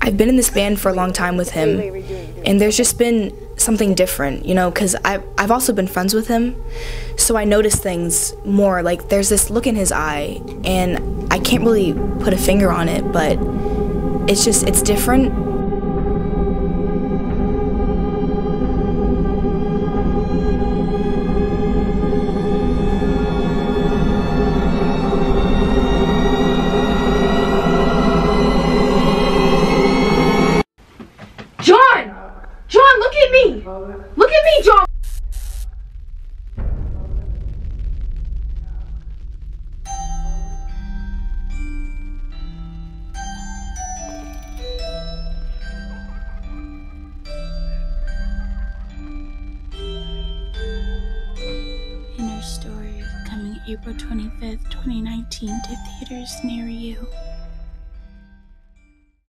I've been in this band for a long time with him, and there's just been something different, you know, because I've also been friends with him, so I notice things more. Like, there's this look in his eye, and I can't really put a finger on it, but it's different. John, look at me! Look at me, John! Inner Story, coming April 25th, 2019 to theaters near you.